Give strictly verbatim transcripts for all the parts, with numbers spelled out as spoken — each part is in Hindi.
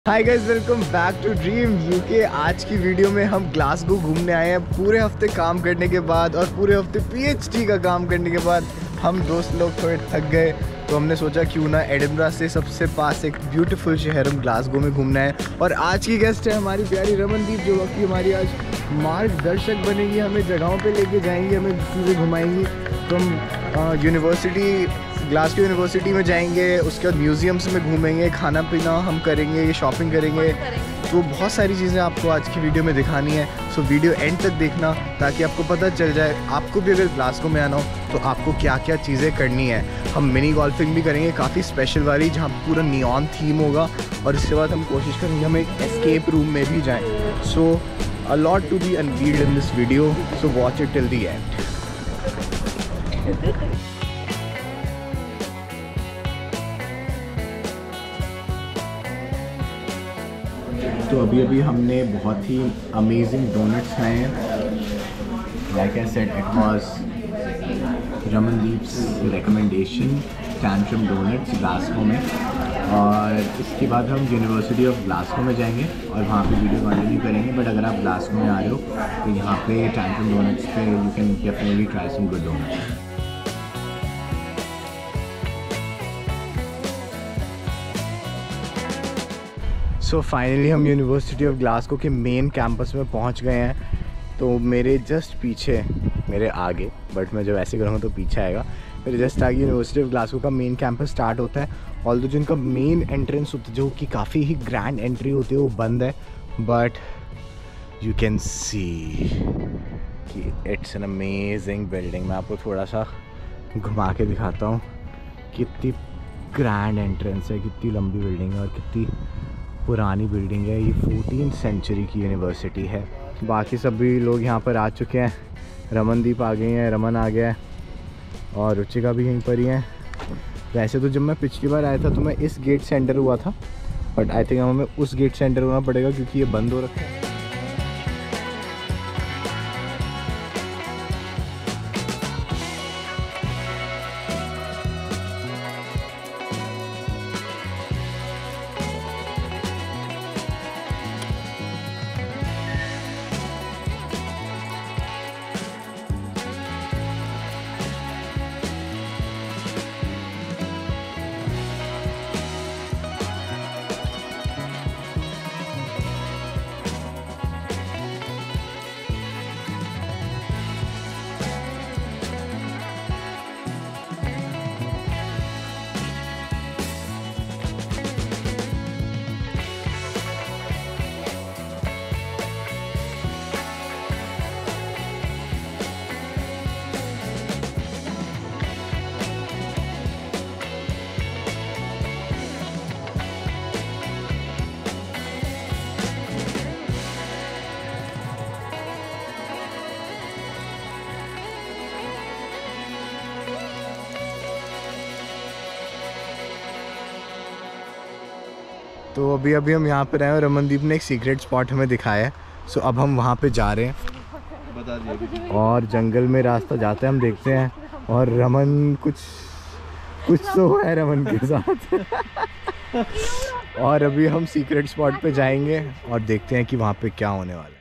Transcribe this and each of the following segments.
Hi guys, welcome back to dream UK. आज की वीडियो में हम ग्लासगो घूमने आए हैं। पूरे हफ्ते काम करने के बाद और पूरे हफ्ते पीएचडी का काम करने के बाद हम दोस्त लोग थोड़े थक गए, तो हमने सोचा क्यों ना एडिनबरा से सबसे पास एक ब्यूटीफुल शहर हम ग्लासगो में घूमना है। और आज की गेस्ट है हमारी प्यारी रमनदीप, जो कि हमारी आज मार्गदर्शक बनेगी, हमें जगहों पे लेके जाएंगी, हमें चीज़ें घुमाएंगी। तो हम यूनिवर्सिटी ग्लासगो यूनिवर्सिटी में जाएंगे, उसके बाद म्यूज़ियम्स में घूमेंगे, खाना पीना हम करेंगे, शॉपिंग करेंगे। तो बहुत सारी चीज़ें आपको आज की वीडियो में दिखानी है। सो वीडियो एंड तक देखना ताकि आपको पता चल जाए, आपको भी अगर ग्लासगो में आना हो तो आपको क्या क्या चीज़ें करनी है। हम मिनी गोल्फिंग भी करेंगे, काफ़ी स्पेशल वाली, जहाँ पूरा नियॉन थीम होगा। और इसके बाद हम कोशिश करेंगे हम एक एस्केप रूम में भी जाएँ। So a lot to be unveiled in this video, so watch it till the end. तो अभी अभी हमने बहुत ही अमेजिंग डोनट्स खाए हैं। Like I said, it was Ramandeep's recommendation, tantrum donuts Glasgow में। और इसके बाद हम यूनिवर्सिटी ऑफ ग्लासगो में जाएंगे और वहाँ पे वीडियो कंटिन्यू करेंगे। बट अगर आप ग्लासगो में आ रहे हो तो यहाँ पे टैंट्रम डोनट्स पे you can definitely try some good donuts. So so, finally हम यूनिवर्सिटी ऑफ ग्लासगो के मेन कैंपस में पहुंच गए हैं। तो मेरे जस्ट पीछे, मेरे आगे, बट मैं जब ऐसे करूँगा तो पीछे आएगा, मेरे जस्ट आगे यूनिवर्सिटी ऑफ ग्लासगो का मेन कैंपस स्टार्ट होता है। ऑल्दो जो इनका मेन एंट्रेंस होता है, जो कि काफ़ी ही ग्रैंड एंट्री होती है, वो बंद है। बट यू कैन सी कि इट्स एन अमेजिंग बिल्डिंग। मैं आपको थोड़ा सा घुमा के दिखाता हूँ। कितनी ग्रैंड एंट्रेंस है, कितनी लंबी बिल्डिंग है और कितनी पुरानी बिल्डिंग है। ये फोर्टीन सेंचुरी की यूनिवर्सिटी है। बाकी सभी लोग यहाँ पर आ चुके हैं। रमनदीप आ गई हैं, रमन आ गया है और रुचिका भी यहीं पर ही है। वैसे तो जब मैं पिछली बार आया था तो मैं इस गेट से एंटर हुआ था, बट आई थिंक हमें उस गेट से एंटर होना पड़ेगा क्योंकि ये बंद हो रखा है। तो अभी अभी हम यहाँ पर आए और रमनदीप ने एक सीक्रेट स्पॉट हमें दिखाया है। सो अब हम वहाँ पे जा रहे हैं, बता दिया। और जंगल में रास्ता जाते हैं, हम देखते हैं। और रमन कुछ कुछ तो है रमन के साथ। और अभी हम सीक्रेट स्पॉट पे जाएंगे और देखते हैं कि वहाँ पे क्या होने वाला है।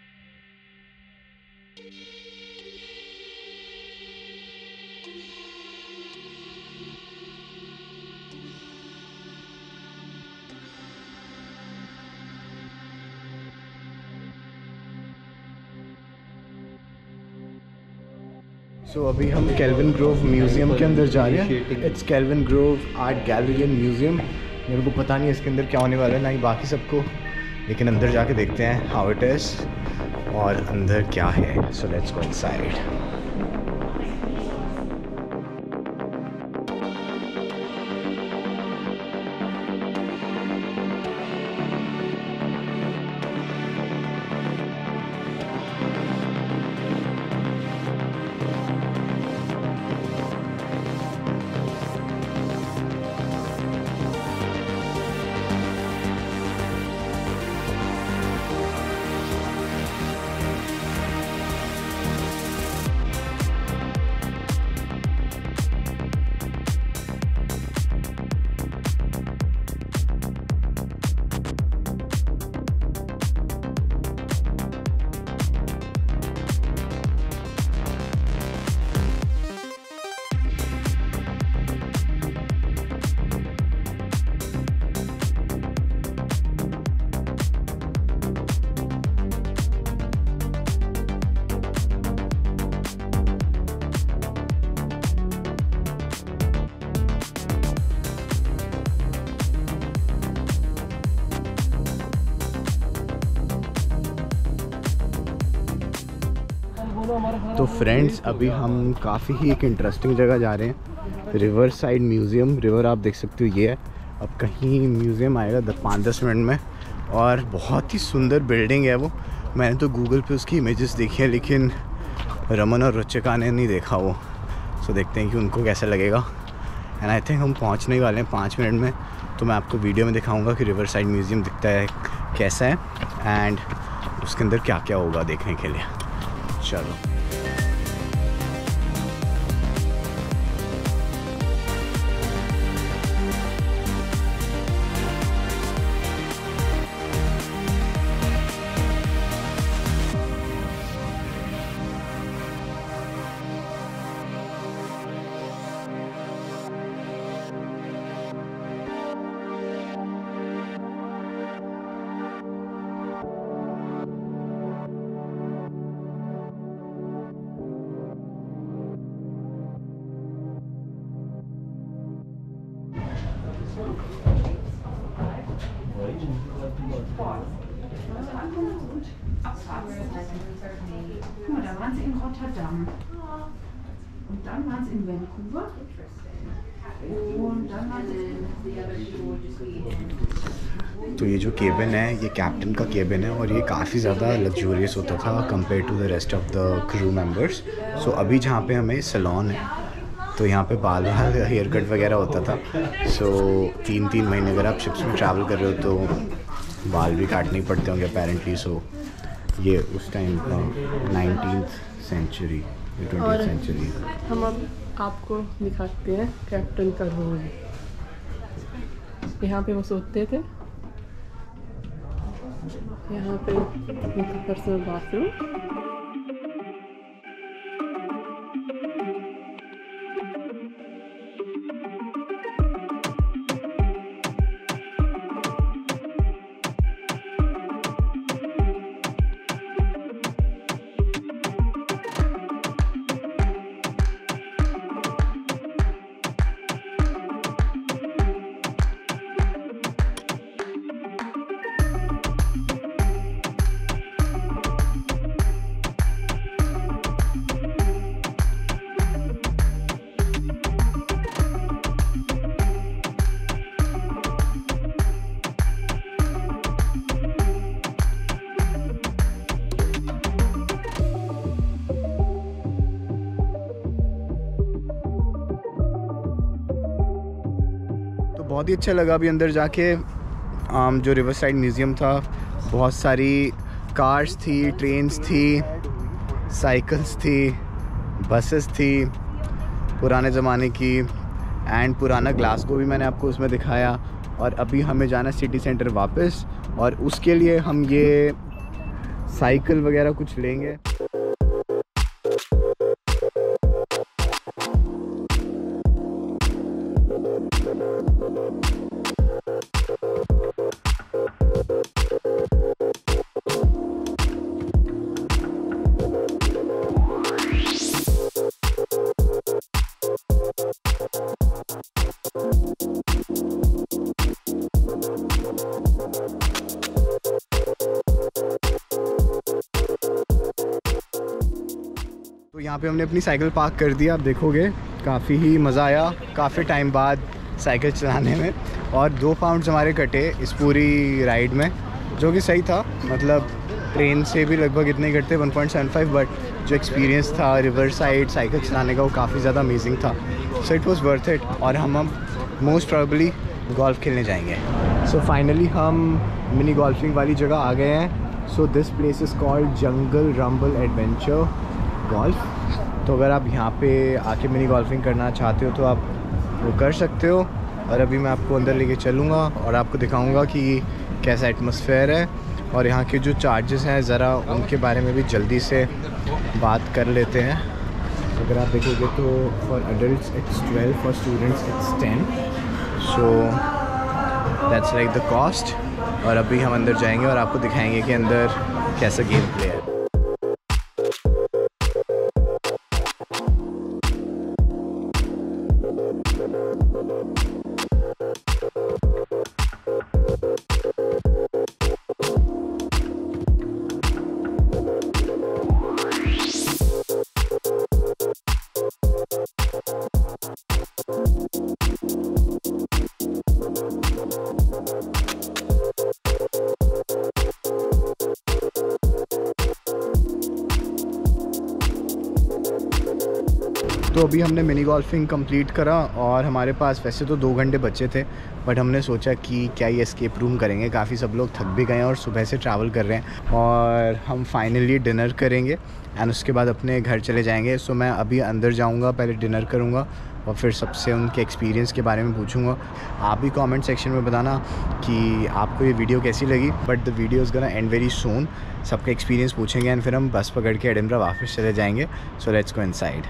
सो so, अभी हम केल्विन ग्रोव म्यूज़ियम के अंदर जा रहे हैं। It's Kelvingrove art gallery and museum. मेरे को पता नहीं है इसके अंदर क्या होने वाला है, ना ही बाकी सबको, लेकिन अंदर जाके देखते हैं हाउ इट इज़ और अंदर क्या है। So let's go inside. तो फ्रेंड्स अभी हम काफ़ी ही एक इंटरेस्टिंग जगह जा रहे हैं, रिवर साइड म्यूज़ियम। रिवर आप देख सकते हो ये है। अब कहीं म्यूज़ियम आएगा द पाँच दस मिनट में, और बहुत ही सुंदर बिल्डिंग है वो। मैंने तो गूगल पे उसकी इमेजेस देखी है, लेकिन रमन और रुचिका ने नहीं देखा वो। सो देखते हैं कि उनको कैसा लगेगा। एंड आई थिंक हम पहुंचने वाले हैं पाँच मिनट में, तो मैं आपको वीडियो में दिखाऊंगा कि रिवर साइड म्यूज़ियम दिखता है कैसा है एंड उसके अंदर क्या क्या होगा देखने के लिए। चलो Guck mal, da waren sie in Rotterdam. Und dann waren sie in Vancouver. Und dann waren sie तो ये जो केबिन है ये कैप्टन का केबिन है, और ये काफ़ी ज़्यादा लग्जूरियस होता था compare to the rest of the crew members. So अभी जहाँ पे हमें सैलून है, तो यहाँ पे बाल बाल हेयर कट वगैरह होता था। सो so, तीन तीन महीने अगर आप शिप्स में ट्रैवल कर रहे हो तो बाल भी काटने ही पड़ते होंगे अपेरेंटली। सो so, ये उस टाइम का नाइनटीन्थ सेंचुरी ट्वेंटी सेंचुरी। हम अब आपको दिखाते हैं कैप्टन का रूम। यहाँ पे वो सोते थे, यहाँ पे उनका पर्सनल बाथरूम। बहुत ही अच्छा लगा अभी अंदर जाके। आम जो रिवर साइड म्यूज़ियम था, बहुत सारी कार्स थी, ट्रेन्स थी, साइकिल्स थी, बसेस थी पुराने ज़माने की, एंड पुराना ग्लासगो भी मैंने आपको उसमें दिखाया। और अभी हमें जाना सिटी सेंटर वापस, और उसके लिए हम ये साइकिल वगैरह कुछ लेंगे। तो यहाँ पे हमने अपनी साइकिल पार्क कर दिया। आप देखोगे काफ़ी ही मज़ा आया काफ़ी टाइम बाद साइकिल चलाने में, और दो पाउंड्स हमारे कटे इस पूरी राइड में, जो कि सही था। मतलब ट्रेन से भी लगभग इतने ही कटते one point seven five, but जो एक्सपीरियंस था रिवर साइड साइकिल चलाने का वो काफ़ी ज़्यादा अमेजिंग था। So it was worth it. और हम अब मोस्ट प्रॉबली गोल्फ़ खेलने जाएंगे। सो so फाइनली हम मिनी गोल्फिंग वाली जगह आ गए हैं। So this place is called jungle rumble adventure golf. तो अगर आप यहाँ पे आके मिनी गोल्फिंग करना चाहते हो तो आप वो कर सकते हो। और अभी मैं आपको अंदर लेके चलूँगा और आपको दिखाऊँगा कि कैसा एटमॉस्फेयर है, और यहाँ के जो चार्जेस हैं ज़रा उनके बारे में भी जल्दी से बात कर लेते हैं। अगर आप देखोगे तो for adults it's twelve, for students it's ten. So that's like the cost. और अभी हम अंदर जाएंगे और आपको दिखाएंगे कि अंदर कैसा गेम प्ले है। तो अभी हमने मिनी गोल्फिंग कंप्लीट करा और हमारे पास वैसे तो दो घंटे बचे थे, बट हमने सोचा कि क्या ये एस्केप रूम करेंगे। काफ़ी सब लोग थक भी गए हैं और सुबह से ट्रैवल कर रहे हैं, और हम फाइनली डिनर करेंगे एंड उसके बाद अपने घर चले जाएंगे। सो मैं अभी अंदर जाऊंगा, पहले डिनर करूंगा और फिर सबसे उनके एक्सपीरियंस के बारे में पूछूंगा। आप भी कमेंट सेक्शन में बताना कि आपको ये वीडियो कैसी लगी, but the video is gonna end very soon. सबका एक्सपीरियंस पूछेंगे एंड फिर हम बस पकड़ के एडिनबरा वापस चले जाएंगे। So let's go inside.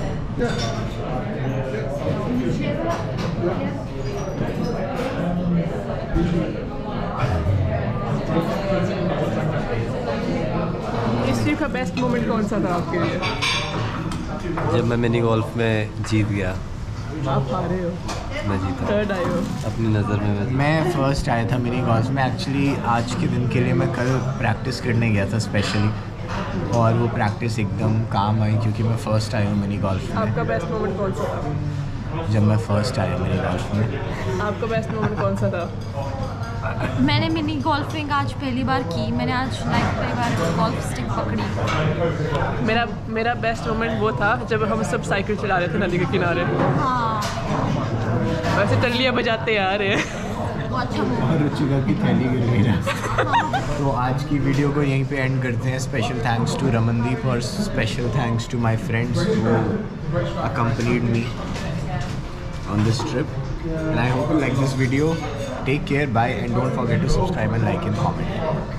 इस ट्रिप का बेस्ट मोमेंट कौन सा था आपके लिए? जब मैं मिनी गोल्फ में जीत गया। आप हारे हो, मैं जीता, थर्ड आए हो। अपनी नज़र में मैं मैं फ़र्स्ट आया था मिनी गोल्फ में। एक्चुअली आज के दिन के लिए मैं कल प्रैक्टिस करने गया था स्पेशली, और वो प्रैक्टिस एकदम काम आई क्योंकि मैं फ़र्स्ट आया हूँ मिनी गोल्फ में। आपका बेस्ट मोमेंट कौन सा था? जब मैं फ़र्स्ट आया मिनी गोल्फ में। आपका बेस्ट मोमेंट कौन सा था? मैंने मिनी गोल्फिंग आज पहली बार की। मैंने आज लाइफ पहली बार गोल्फ स्टिक पकड़ी। मेरा मेरा बेस्ट मोमेंट वो था जब हम सब साइकिल चला रहे थे नदी के किनारे। हाँ, वैसे टल्लियाँ बजाते आ रहे हैं। वो अच्छा मोमेंट। और रुचिका की थैली गिर गई ना। तो आज की वीडियो को यहीं पे एंड करते हैं। स्पेशल थैंक्स टू रमनदीप और special thanks to my friends who accompanied me on this trip, and I hope you like this video. Take care, bye, and don't forget to subscribe and like and comment.